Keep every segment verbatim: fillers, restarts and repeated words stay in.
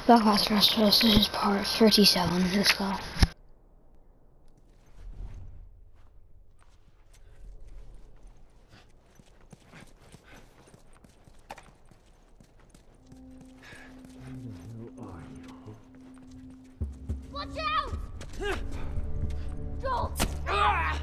Belfast Rest. This is part thirty-seven. Let's go. Watch out! Joel! Ah!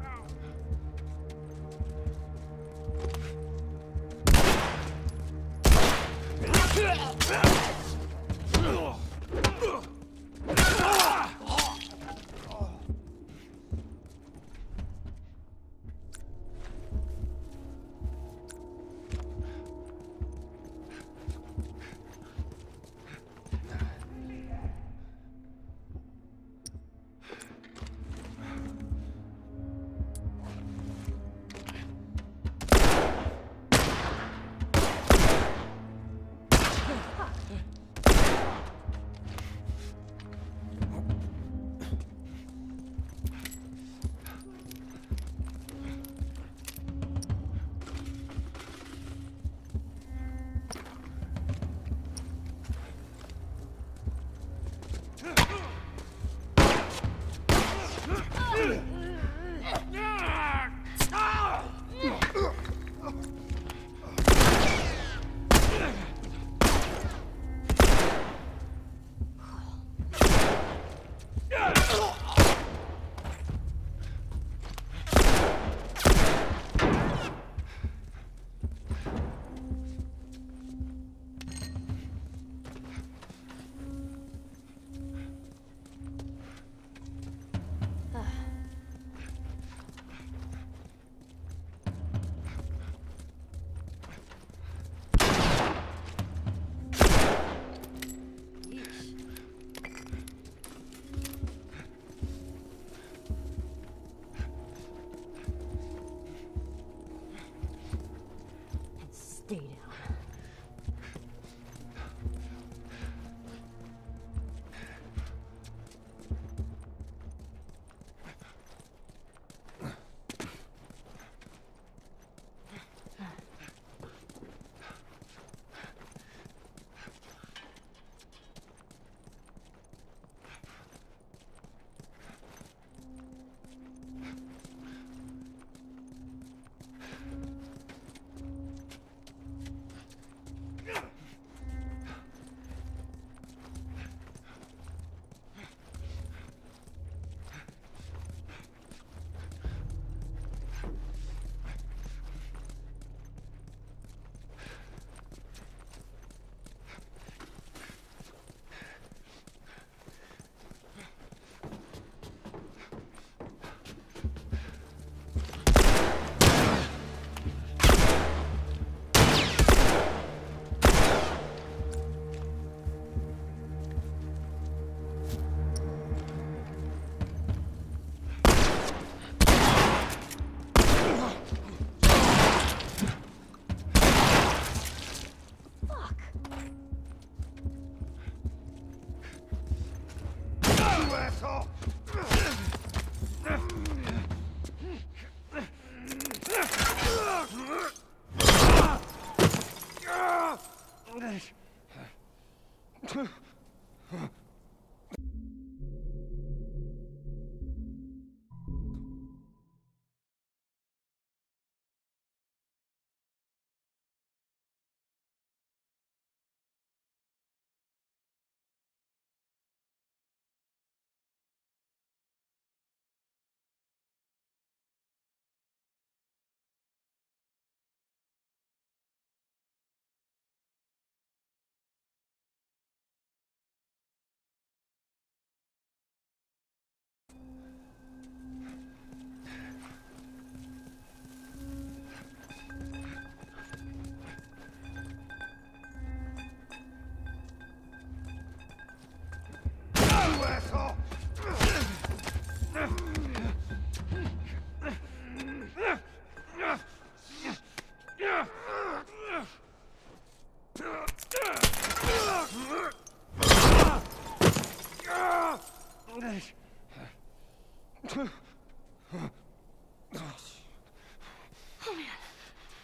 Stay down.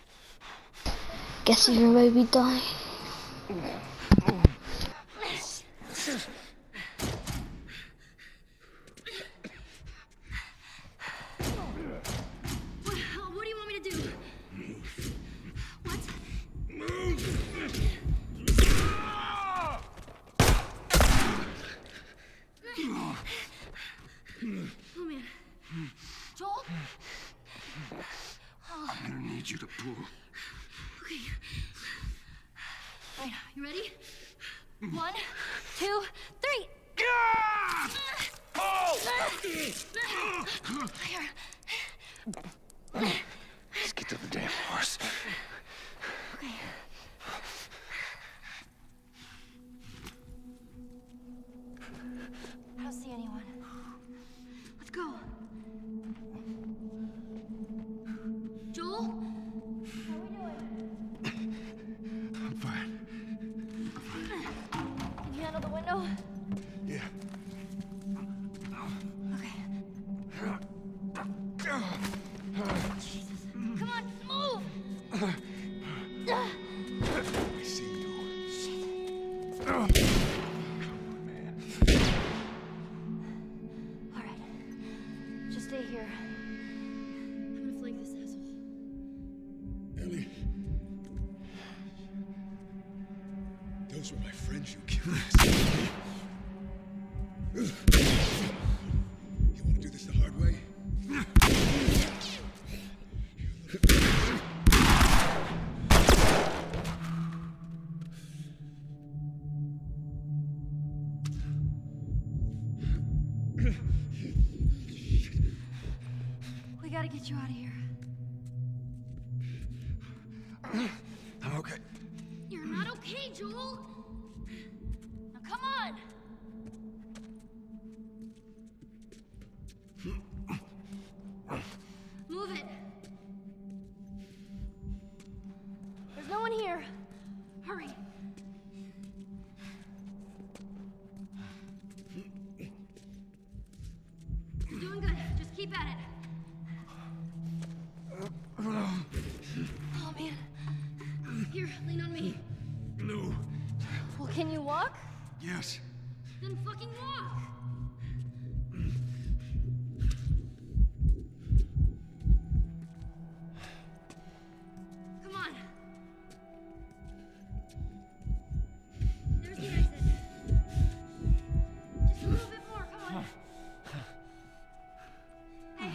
Guess your baby died. Okay. Alright, you ready? One, two, three! Here. Let's get to the damn horse. Okay. I don't see anyone. Let's go. Joel? How are we doing? I'm fine. Can you handle the window? Yeah. Okay. Jesus. Come on, move! I see you. Shit. Come on, man. Alright. Just stay here. I'm gonna flank this asshole. Ellie. Those were my friends you killed. You want to do this the hard way? We gotta get you out of here. I'm okay. You're not okay, Joel! Now come on! Move it! There's no one here. Hurry! You're doing good. Just keep at it. Oh, man. Here, lean on me. No. Well, can you walk? Yes. Then fucking walk! Come on. There's the exit. Just a little bit more, come on. Hey.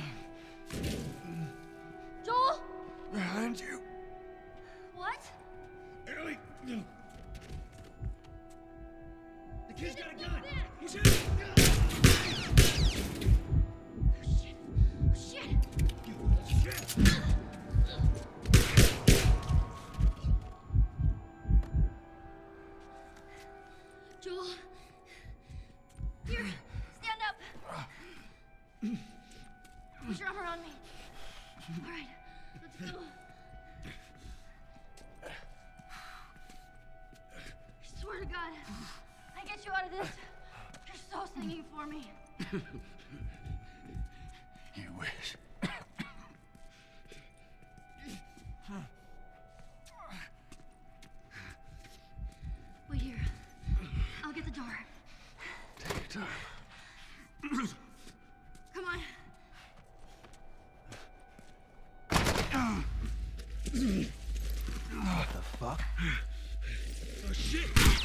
Joel? Behind you. What? Ellie. The kid's got a Get gun. back. He's in. Oh, shit. Shit. Joel. Here, stand up. Put your arm around me. All right, let's go. I swear to God, I get you out of this. You're so singing for me. You wish. Wait here. I'll get the door. Take your time. Come on. What the fuck? Oh shit!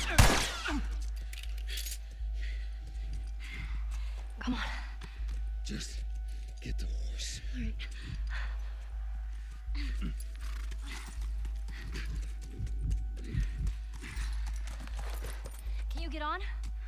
Come on. Just get the horse. All right. Can you get on?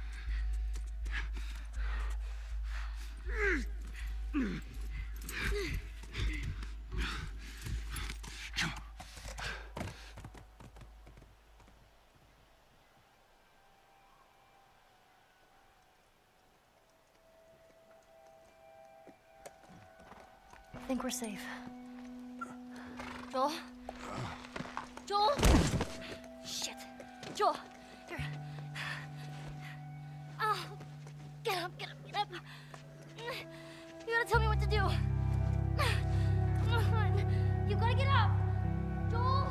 I think we're safe. Joel? Joel? Shit. Joel, here. Oh, get up, get up, get up. You gotta tell me what to do. Come on. You gotta get up. Joel?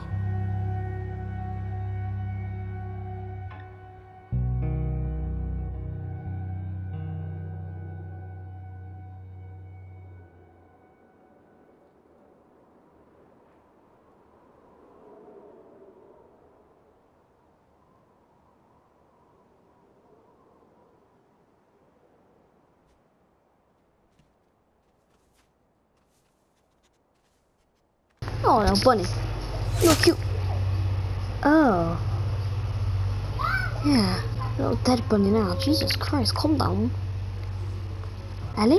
Oh no, bunny. You're cute. Oh. Yeah. Little dead bunny now. Jesus Christ, calm down. Ellie?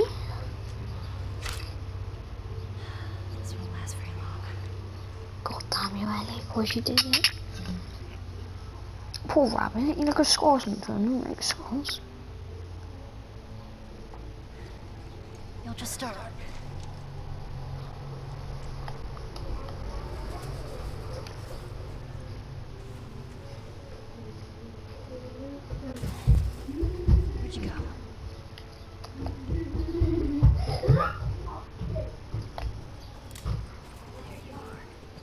This won't last very long. God damn you, Ellie. Of course you did it. Poor rabbit. You look at scores and don't make scores. You'll just start. Where'd you go? There you are.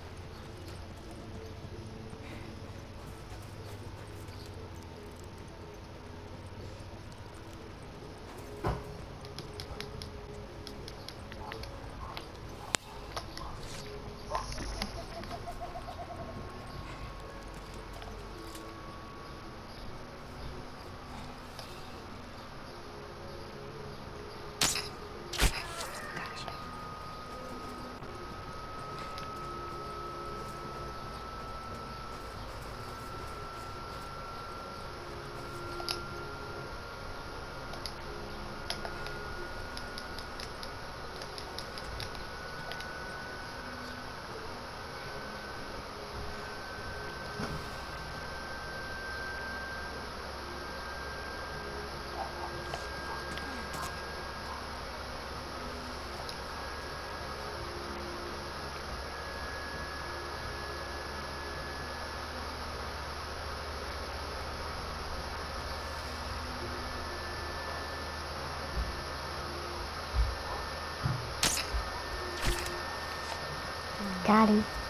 Gotcha. Got him.